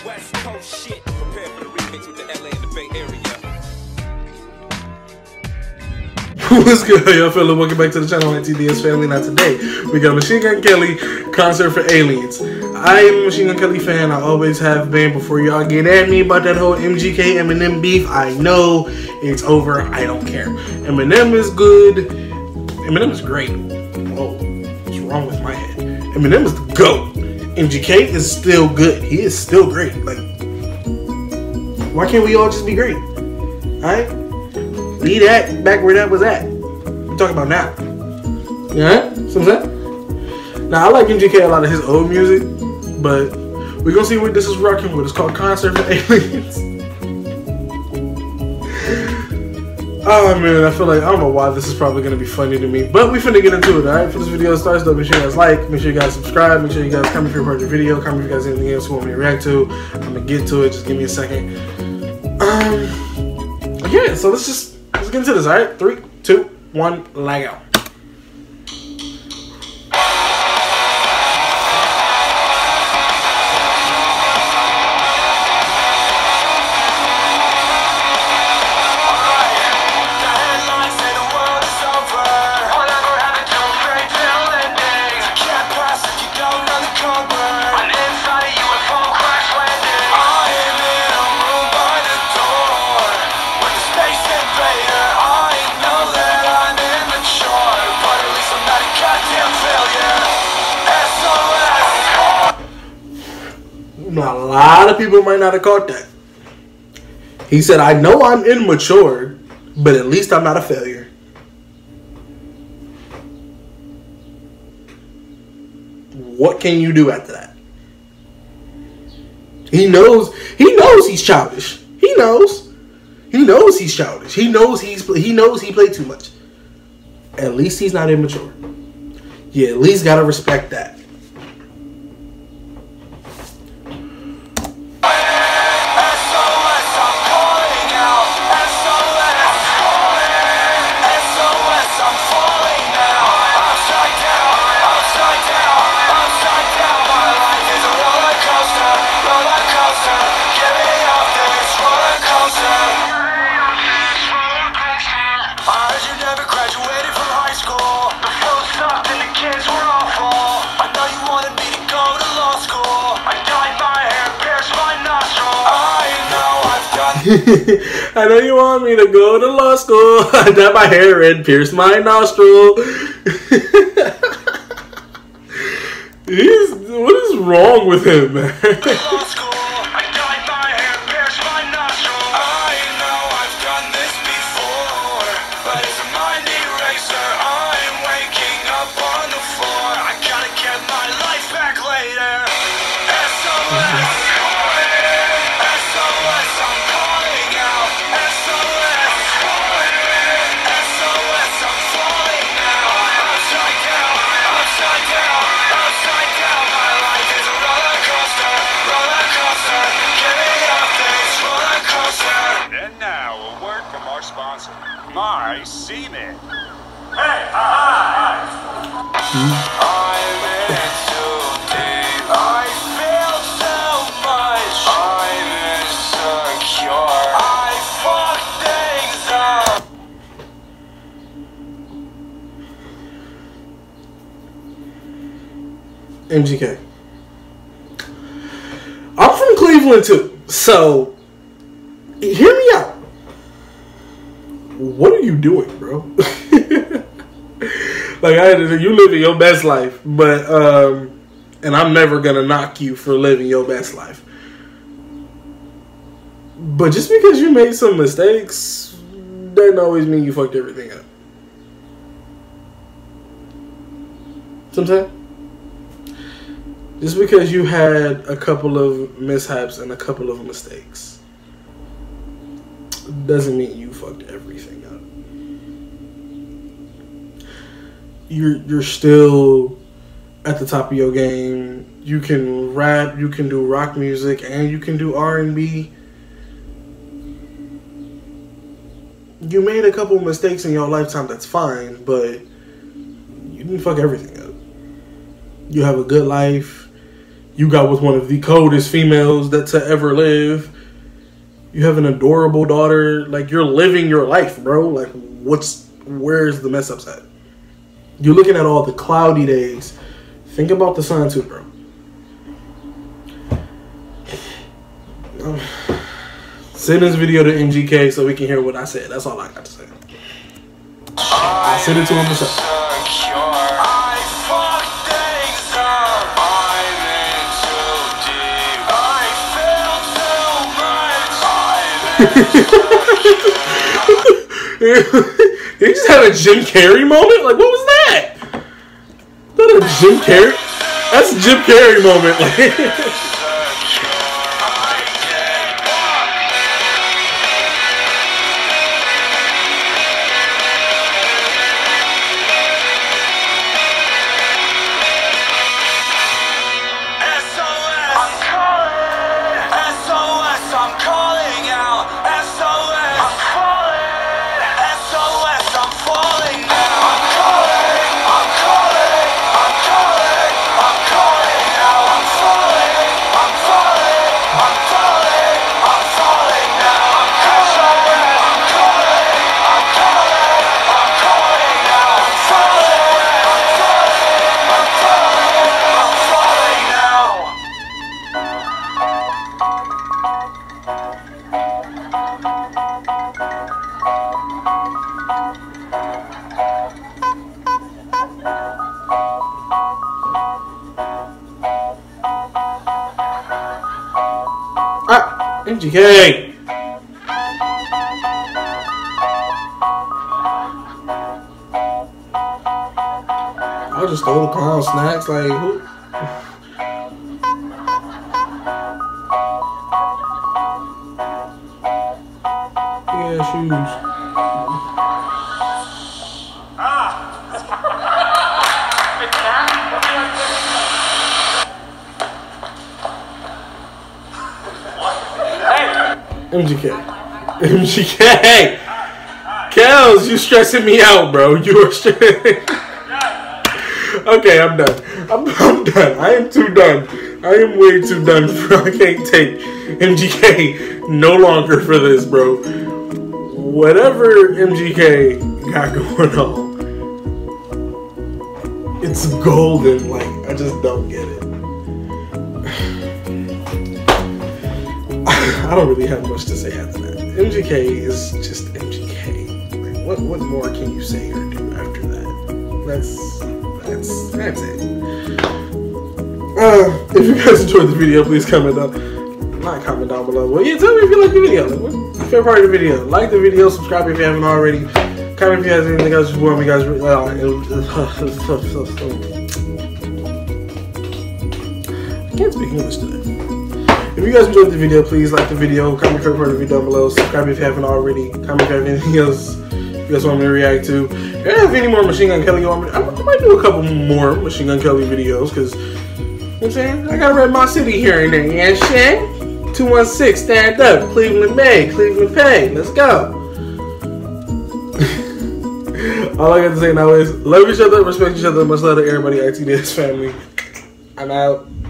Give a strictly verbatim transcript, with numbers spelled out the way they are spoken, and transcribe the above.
West Coast shit. Prepare for the remix with the L A and the Bay Area. What's good, y'all feeling? Welcome back to the channel, T D S family. Now today, we got Machine Gun Kelly, Concert for Aliens. I am a Machine Gun Kelly fan. I always have been. Before y'all get at me about that whole M G K Eminem beef, I know it's over. I don't care. Eminem is good. Eminem is great. Whoa, what's wrong with my head? Eminem is the GOAT. M G K is still good. He is still great. Like, why can't we all just be great? Alright? Leave that back where that was at. We're talking about now. Yeah? See what I'm saying? Now, I like M G K a lot of his old music, but we're gonna see what this is rocking with. It's called Concert for Aliens. Oh man, I feel like, I don't know why this is probably gonna be funny to me, but we finna get into it, alright? For this video starts though, make sure you guys like, make sure you guys subscribe, make sure you guys comment if you're part of the video, comment if you guys have anything else you want me to react to. I'm gonna get to it, just give me a second. Um, yeah, so let's just, let's get into this, alright? Three, two, one, lag out. Now, a lot of people might not have caught that. He said, I know I'm immature, but at least I'm not a failure. What can you do after that? He knows, he knows he's childish. He knows. He knows he's childish. He knows he's he knows he played too much. At least he's not immature. You at least gotta respect that. I know you want me to go to law school. I dyed my hair red, pierced my nostril. He's, what is wrong with him, man? My semen. Hey, hi. I'm in too deep. I feel so much. I'm insecure. I fuck things up. M G K. I'm from Cleveland too, so hear me out. What are you doing, bro? Like, I, you living your best life, but um, and I'm never gonna knock you for living your best life. But just because you made some mistakes doesn't always mean you fucked everything up. See what I'm saying? Just because you had a couple of mishaps and a couple of mistakes doesn't mean you fucked everything up. You're you're still at the top of your game. You can rap, you can do rock music, and you can do R and B. You made a couple mistakes in your lifetime, that's fine, but you didn't fuck everything up. You have a good life. You got with one of the coldest females that to ever live. You have an adorable daughter. Like, you're living your life, bro. Like, what's, where's the mess ups at? You're looking at all the cloudy days. Think about the sun too, bro. Send this video to M G K so we can hear what I said. That's all I got to say. I'll send it to him himself. He just had a Jim Carrey moment? Like, what was that? Is that a Jim Carrey? That's a Jim Carrey moment. Like, ah, M G K. I just stole the clown snacks. Like, who? Yeah, shoes. M G K. M G K. Kels, you stressing me out, bro. You are stressing. Okay, I'm done. I'm, I'm done. I am too done. I am way too done. Bro. I can't take M G K no longer for this, bro. Whatever M G K got going on, it's golden. Like, I just don't get it. I don't really have much to say after that. M G K is just M G K. Like, what what more can you say or do after that? That's that's that's it. Uh, if you guys enjoyed the video, please comment down, not comment down below. Well, yeah, tell me if you like the video. Like, what's your favorite part of the video? Like the video, subscribe if you haven't already. Comment if you have anything else you want me guys. Uh, I can't speak English today. If you guys enjoyed the video, please like the video, comment your favorite part of the video down below, subscribe if you haven't already, comment if you have anything else you guys want me to react to. If you have any more Machine Gun Kelly you want me to, I might do a couple more Machine Gun Kelly videos, because, you know what I'm saying, I gotta rep my city here and there, you know what I'm saying? two one six, stand up, Cleveland Bay, Cleveland Pay, let's go. All I got to say now is, love each other, respect each other, much love to everybody, I T D S family. I'm out.